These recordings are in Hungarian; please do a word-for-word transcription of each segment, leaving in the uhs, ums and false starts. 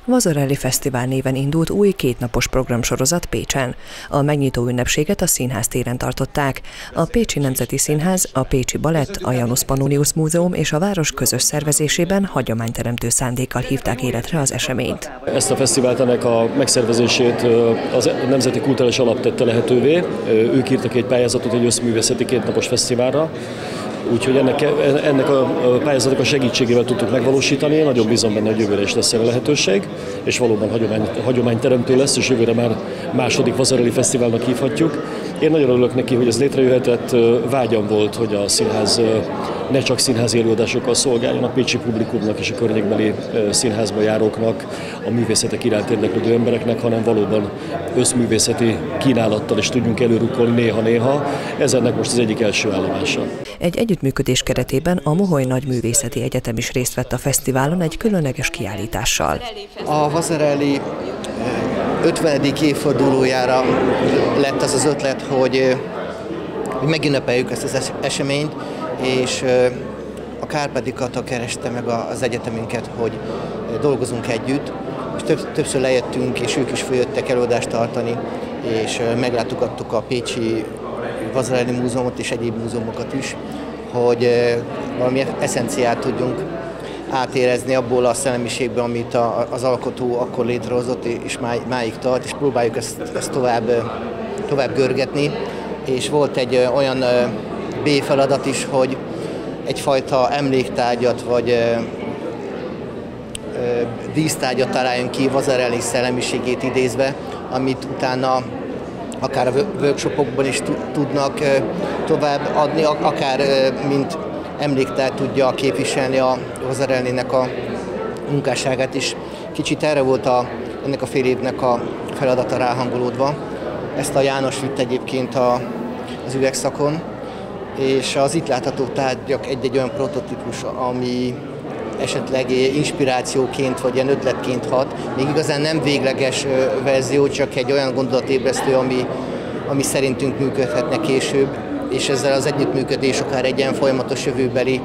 Vazarelli Fesztivál néven indult új kétnapos programsorozat Pécsen. A megnyitó ünnepséget a Színház téren tartották. A Pécsi Nemzeti Színház, a Pécsi Balett, a Janus Pannonius Múzeum és a város közös szervezésében hagyományteremtő szándékkal hívták életre az eseményt. Ezt a fesztivált, ennek a megszervezését az Nemzeti Kulturális Alap tette lehetővé. Ők írtak egy pályázatot egy összművészeti kétnapos fesztiválra. Úgyhogy ennek, ennek a pályázatnak a segítségével tudtuk megvalósítani. Én nagyon bízom benne, hogy jövőre is lesz erre lehetőség, és valóban hagyomány, hagyományteremtő lesz, és jövőre már második Vazarelli Fesztiválnak hívhatjuk. Én nagyon örülök neki, hogy ez létrejöhetett. Vágyam volt, hogy a színház ne csak színházi előadásokkal szolgáljon a pécsi publikumnak és a környékbeli színházba járóknak, a művészetek iránt érdeklődő embereknek, hanem valóban összművészeti kínálattal is tudjunk előrukkolni néha-néha. Ez ennek most az egyik első állomása. Egy együttműködés keretében a Moholy Nagyművészeti Egyetem is részt vett a fesztiválon egy különleges kiállítással. A Vazarelli ötvenedik évfordulójára lett az az ötlet, hogy, hogy megünnepeljük ezt az eseményt, és a Kárpáti Kata kereste meg az egyetemünket, hogy dolgozunk együtt, és több, többször lejöttünk, és ők is följöttek előadást tartani, és meglátogattuk a Pécsi Vazarelli Múzeumot és egyéb múzeumokat is, hogy valami eszenciát tudjunk átérezni abból a szellemiségből, amit az alkotó akkor létrehozott, és máig tart, és próbáljuk ezt, ezt tovább, tovább görgetni. És volt egy olyan B feladat is, hogy egyfajta emléktárgyat, vagy dísztárgyat találjunk ki Vazarelli szellemiségét idézve, amit utána akár a workshopokban is tudnak tovább adni, akár mint emléktár tudja képviselni a Vazarellinek a munkásságát is. Kicsit erre volt a, ennek a fél évnek a feladata ráhangolódva. Ezt a János vitt egyébként a, az üvegszakon, és az itt látható tárgyak egy-egy olyan prototípus, ami esetleg inspirációként vagy ilyen ötletként hat. Még igazán nem végleges verzió, csak egy olyan gondolatébresztő, ami, ami szerintünk működhetne később, és ezzel az együttműködés akár egy ilyen folyamatos jövőbeli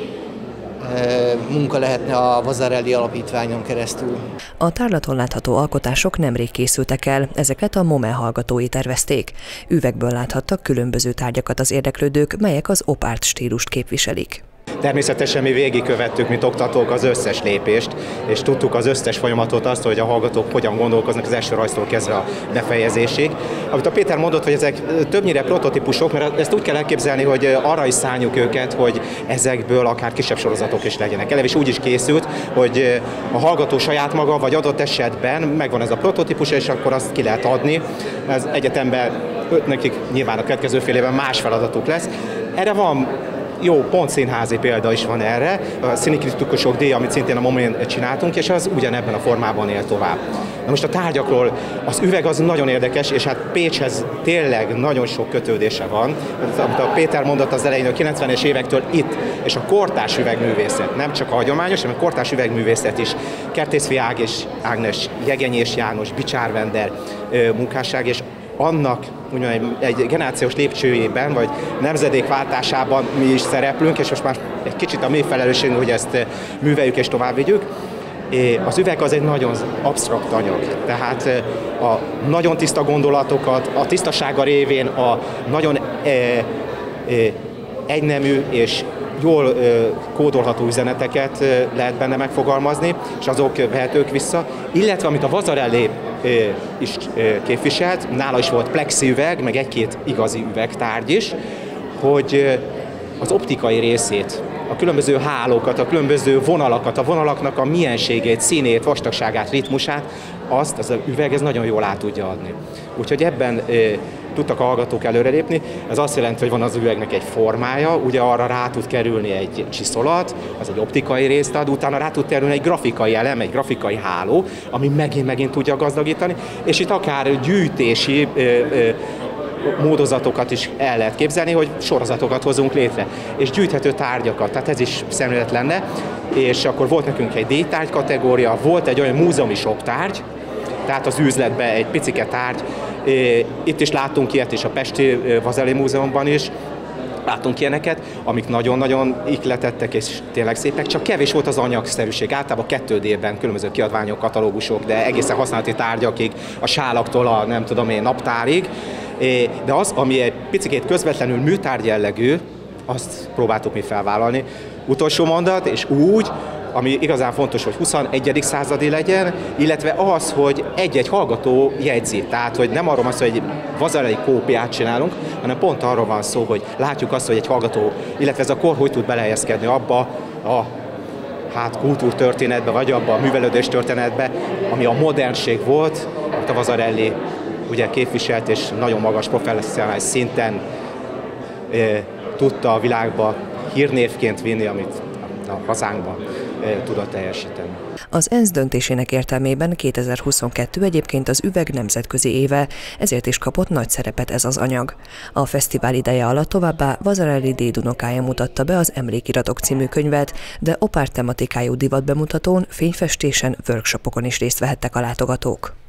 munka lehetne a Vazarelli Alapítványon keresztül. A tárlaton látható alkotások nemrég készültek el, ezeket a MOME hallgatói tervezték. Üvegből láthattak különböző tárgyakat az érdeklődők, melyek az op-art stílust képviselik. Természetesen mi végigkövettük, mint oktatók, az összes lépést, és tudtuk az összes folyamatot, azt, hogy a hallgatók hogyan gondolkoznak az első rajztól kezdve a befejezésig. Amit a Péter mondott, hogy ezek többnyire prototípusok, mert ezt úgy kell elképzelni, hogy arra is szálljuk őket, hogy ezekből akár kisebb sorozatok is legyenek. Eleve is úgy is készült, hogy a hallgató saját maga, vagy adott esetben megvan ez a prototípus, és akkor azt ki lehet adni. Az egyetemben nekik nyilván a következő fél évben más feladatuk lesz. Erre van jó pontszínházi példa is van erre, a színikritikusok díja, amit szintén a MOME-n csináltunk, és az ugyanebben a formában él tovább. Na most a tárgyakról, az üveg az nagyon érdekes, és hát Pécshez tényleg nagyon sok kötődése van. Amit a Péter mondott az elején, a kilencvenes évektől itt, és a kortárs üvegművészet, nem csak a hagyományos, hanem a kortárs üvegművészet is. Kertészfi Ág Ágnes, Jegenyés János, Bicsár Vender munkásság, és annak mondjam, egy generációs lépcsőjében, vagy nemzedékváltásában mi is szereplünk, és most már egy kicsit a mi felelősségünk, hogy ezt műveljük és tovább vigyük. Az üveg az egy nagyon absztrakt anyag, tehát a nagyon tiszta gondolatokat, a tisztasága révén a nagyon e, e, egynemű és jól kódolható üzeneteket lehet benne megfogalmazni, és azok vehetők vissza, illetve amit a Vazarelli is képviselt, nála is volt plexi üveg, meg egy-két igazi üvegtárgy is, hogy az optikai részét, a különböző hálókat, a különböző vonalakat, a vonalaknak a mienségét, színét, vastagságát, ritmusát, azt az üveg ez nagyon jól át tudja adni. Úgyhogy ebben e, tudtak a hallgatók előrelépni. Ez azt jelenti, hogy van az üvegnek egy formája, ugye arra rá tud kerülni egy csiszolat, az egy optikai részt ad, utána rá tud kerülni egy grafikai elem, egy grafikai háló, ami megint-megint tudja gazdagítani, és itt akár gyűjtési e, e, módozatokat is el lehet képzelni, hogy sorozatokat hozunk létre, és gyűjthető tárgyakat, tehát ez is szemlélet lenne, és akkor volt nekünk egy D-tárgy kategória, volt egy olyan múzeumi shop-tárgy, tehát az üzletben egy picike tárgy, itt is láttunk ilyet is a Pesti Vazarelli Múzeumban is, látunk ilyeneket, amik nagyon-nagyon ihletettek és tényleg szépek, csak kevés volt az anyagszerűség. Általában kettő dében különböző kiadványok, katalógusok, de egészen használati tárgyakig, a sálaktól a nem tudom én naptárig. De az, ami egy picikét közvetlenül műtárgy jellegű, azt próbáltuk mi felvállalni. Utolsó mondat, és úgy, ami igazán fontos, hogy huszonegyedik századi legyen, illetve az, hogy egy-egy hallgató jegyzi. Tehát, hogy nem arról van szó, hogy egy Vasarely kópiát csinálunk, hanem pont arról van szó, hogy látjuk azt, hogy egy hallgató, illetve ez a kor hogy tud belehelyezkedni abba a hát kultúrtörténetbe, vagy abba a művelődés történetbe, ami a modernség volt, amit a Vasarely ugye képviselt, és nagyon magas professzionális szinten e, tudta a világba hírnévként vinni, amit a hazánkban e, tudott teljesíteni. Az ENSZ döntésének értelmében kétezer-huszonkettő egyébként az üveg nemzetközi éve, ezért is kapott nagy szerepet ez az anyag. A fesztivál ideje alatt továbbá Vasarely dédunokája mutatta be az Emlékiratok című könyvet, de opár tematikájú divatbemutatón, fényfestésen, workshopokon is részt vehettek a látogatók.